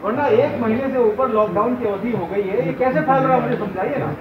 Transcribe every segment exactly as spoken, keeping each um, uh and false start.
वरना एक महीने से ऊपर लॉकडाउन की अवधि हो गई है, ये कैसे फैल रहा है मुझे समझाइए ना।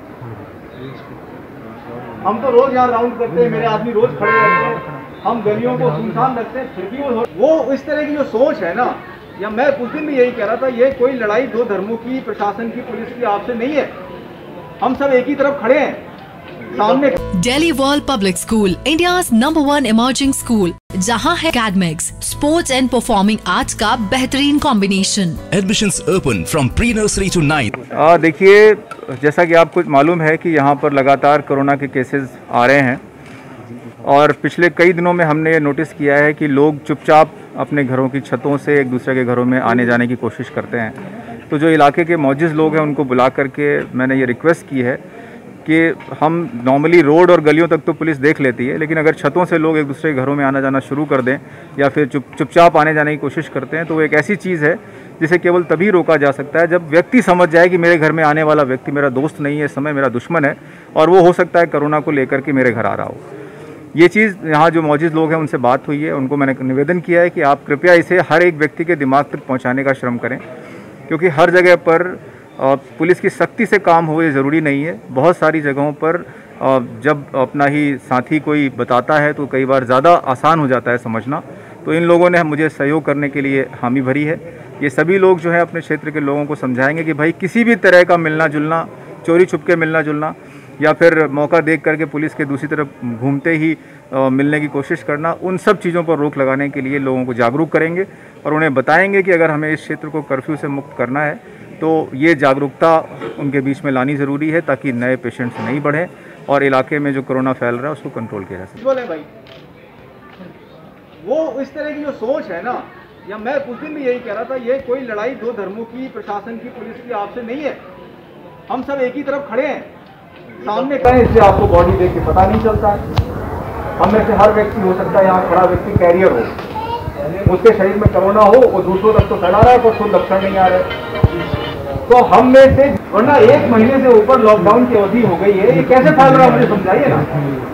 हम तो रोज यहाँ राउंड करते हैं, मेरे आदमी रोज खड़े रहते हैं, हम गलियों को सुनसान रखते हैं, फिर भी वो वो इस तरह की जो सोच है ना, या मैं उस दिन भी यही कह रहा था, ये कोई लड़ाई दो धर्मों की, प्रशासन की, पुलिस की आपसे नहीं है। हम सब एक ही तरफ खड़े हैं सामने। Delhi world public school, India's number one emerging school, जहां है academics, sports and performing arts का बेहतरीन combination. Admissions open from pre-nursery to ninth. आ, देखिए, जैसा कि आपको मालूम है कि यहाँ पर लगातार कोरोना के केसेस आ रहे हैं और पिछले कई दिनों में हमने ये नोटिस किया है कि लोग चुपचाप अपने घरों की छतों से एक दूसरे के घरों में आने जाने की कोशिश करते हैं। तो जो इलाके के मौजूद लोग हैं उनको बुला करके मैंने ये रिक्वेस्ट की है कि हम नॉर्मली रोड और गलियों तक तो पुलिस देख लेती है, लेकिन अगर छतों से लोग एक दूसरे के घरों में आना जाना शुरू कर दें या फिर चुप चुपचाप आने जाने की कोशिश करते हैं तो वो एक ऐसी चीज़ है जिसे केवल तभी रोका जा सकता है जब व्यक्ति समझ जाए कि मेरे घर में आने वाला व्यक्ति मेरा दोस्त नहीं है, इस समय मेरा दुश्मन है और वो हो सकता है कोरोना को लेकर के मेरे घर आ रहा हो। ये चीज़ यहाँ जो मौजूद लोग हैं उनसे बात हुई है, उनको मैंने निवेदन किया है कि आप कृपया इसे हर एक व्यक्ति के दिमाग तक पहुँचाने का श्रम करें, क्योंकि हर जगह पर पुलिस की सख्ती से काम हो ये ज़रूरी नहीं है। बहुत सारी जगहों पर जब अपना ही साथी कोई बताता है तो कई बार ज़्यादा आसान हो जाता है समझना। तो इन लोगों ने मुझे सहयोग करने के लिए हामी भरी है। ये सभी लोग जो है अपने क्षेत्र के लोगों को समझाएंगे कि भाई किसी भी तरह का मिलना जुलना, चोरी छुप के मिलना जुलना या फिर मौका देख करके पुलिस के दूसरी तरफ घूमते ही आ, मिलने की कोशिश करना, उन सब चीज़ों पर रोक लगाने के लिए लोगों को जागरूक करेंगे और उन्हें बताएंगे कि अगर हमें इस क्षेत्र को कर्फ्यू से मुक्त करना है तो ये जागरूकता उनके बीच में लानी ज़रूरी है ताकि नए पेशेंट्स नहीं बढ़ें और इलाके में जो कोरोना फैल रहा है उसको कंट्रोल किया जा सके। बोले भाई, वो इस तरह की जो सोच है ना, या मैं उस दिन भी यही कह रहा था, ये कोई लड़ाई दो धर्मों की, प्रशासन की, पुलिस की आपसे नहीं है। हम सब एक ही तरफ खड़े हैं सामने करें, इससे आपको बॉडी देख के पता नहीं चलता है। हम में से हर व्यक्ति हो सकता है यहाँ खड़ा व्यक्ति कैरियर हो, उसके शरीर में कोरोना हो और दूसरों तक तो फैला रहा है पर कोई लक्षण नहीं आ रहे। तो हम में से, वरना एक महीने से ऊपर लॉकडाउन की अवधि हो गई है, ये कैसे फैल रहा है मुझे समझाइए ना।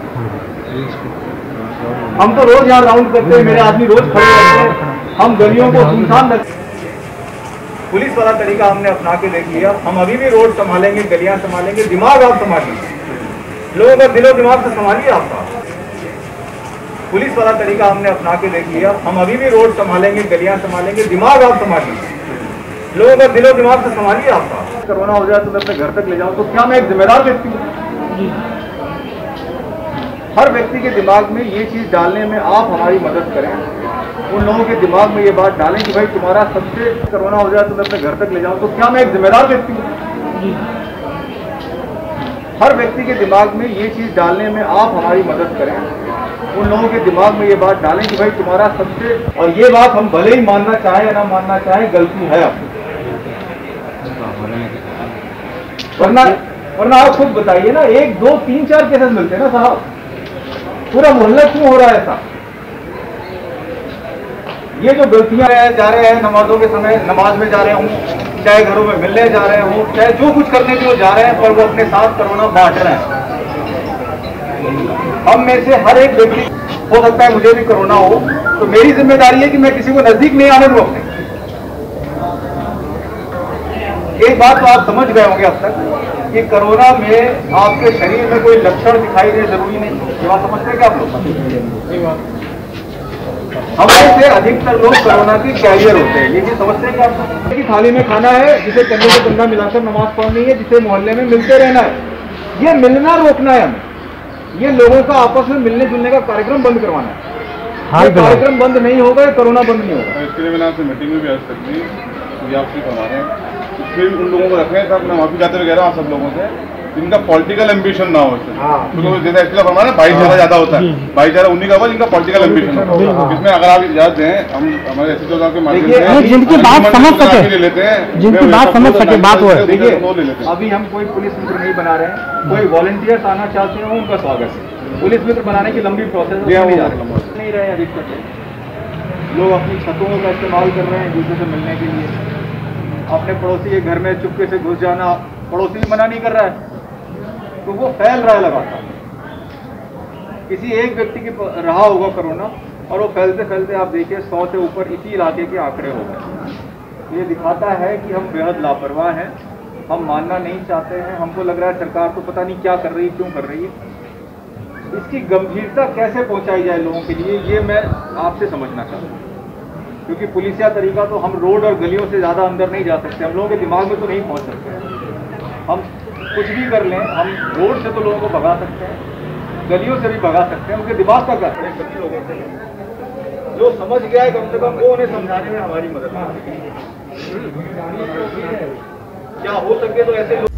हम तो रोज यहाँ राउंड करते हैं, मेरे आदमी रोज खड़े रहते हैं, हम गलियों को सुनसान रखते हैं। पुलिस वाला तरीका हमने अपना के देख लिया। हम अभी भी रोड संभालेंगे, गलियां संभालेंगे, दिमाग आप संभालिए, लोगों का दिलो दिमाग से संभालिए आपका। पुलिस वाला तरीका हमने अपना के देख लिया। हम अभी भी रोड संभालेंगे, गलियां संभालेंगे, दिमाग आप संभालिए, लोगों का दिलो दिमाग से संभालिए आपका। कोरोना हो जाए तो मैं अपने घर तक ले जाऊं तो क्या मैं एक जिम्मेदार व्यक्ति हूँ? हर व्यक्ति के दिमाग में ये चीज डालने में आप हमारी मदद करें, उन लोगों के दिमाग में ये बात डालें कि भाई तुम्हारा सबसे कोरोना हो जाए तो मैं अपने घर तक ले जाऊं तो क्या मैं एक जिम्मेदार व्यक्ति हूँ? हर व्यक्ति के दिमाग में ये चीज डालने में आप हमारी मदद करें, उन लोगों के दिमाग में ये बात डालें कि भाई तुम्हारा सबसे, और ये बात हम भले ही मानना चाहे या ना मानना चाहे, गलती है आपकी। वरना वरना आप खुद बताइए ना, एक दो तीन चार केसेस मिलते हैं ना साहब, पूरा मोहल्ला क्यों हो रहा है ऐसा? ये जो गलतियां जा रहे हैं, नमाजों के समय नमाज में जा रहे हों, चाहे घरों में मिलने जा रहे हों, चाहे जो कुछ करने के लिए जा रहे हैं, पर वो अपने साथ कोरोना बांट रहे हैं। हम में से हर एक व्यक्ति, हो सकता है मुझे भी कोरोना हो, तो मेरी जिम्मेदारी है कि मैं किसी को नजदीक नहीं आने दूं अपने। एक बात तो आप समझ गए होंगे अब तक कि कोरोना में आपके शरीर में कोई लक्षण दिखाई दे जरूरी नहीं। ये बात समझते हैं क्या आप लोग? हमें से अधिकतर लोग कोरोना के कैरियर होते हैं, ये भी समझते हैं कि आप कि थाली में खाना है, जिसे कंधे से कंधा मिलाकर नमाज पढ़नी है, जिसे मोहल्ले में मिलते रहना है, ये मिलना रोकना है हमें। ये लोगों का आपस में मिलने जुलने का कार्यक्रम बंद करवाना है। ये कार्यक्रम बंद नहीं होगा, कोरोना बंद नहीं होगा। इसके लिए मैंने आपसे मीटिंग में भी आज तक दी, आप सिर्फ हमारे हैं फिर उन लोगों को रखें था, अपने माफी जाते हुए कह रहा हूँ सब लोगों से, जिनका पॉलिटिकल एम्बिशन ना हो। तो जैसा इसका हमारा भाईचारा ज्यादा होता है, भाईचारा उन्हीं का होगा जिनका पॉलिटिकल एम्बिशन हो। इसमें अगर आप इजाजत दें, हम हमारे एस एच ओ के माध्यम से जिनकी बात समझ सके, लेते हैं जिनकी बात समझ सके बात हो। देखिए, अभी हम कोई पुलिस मित्र नहीं बना रहे हैं, कोई वॉलंटियर्स आना चाहते हो उनका स्वागत है। पुलिस मित्र बनाने की लंबी प्रोसेस नहीं रहे अधिकतर लोग अपनी छतों का इस्तेमाल कर रहे हैं दूसरे से मिलने के लिए। अपने पड़ोसी के घर में चुपके से घुस जाना, पड़ोसी भी मना नहीं कर रहा है तो वो फैल रहा है लगातार। किसी एक व्यक्ति की रहा होगा कोरोना और वो फैलते फैलते आप देखिए सौ से ऊपर इसी इलाके के आंकड़े हो गए। ये दिखाता है कि हम बेहद लापरवाह हैं, हम मानना नहीं चाहते हैं। हमको लग रहा है सरकार तो पता नहीं क्या कर रही है, क्यों कर रही है। इसकी गंभीरता कैसे पहुंचाई जाए लोगों के लिए, ये मैं आपसे समझना चाहता हूँ। क्योंकि पुलिसिया तरीका तो हम रोड और गलियों से ज़्यादा अंदर नहीं जा सकते, हम लोगों के दिमाग में तो नहीं पहुंच सकते। हम कुछ भी कर लें, हम रोड से तो लोगों को भगा सकते हैं, गलियों से भी भगा सकते हैं, उनके दिमाग का कर सकते हैं। सभी लोगों से जो समझ गया है कम से कम वो उन्हें समझाने में हमारी मदद करें। क्या हो सके तो ऐसे